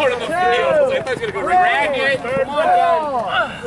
going to the field. I thought he was going to go right. Come on, Gun.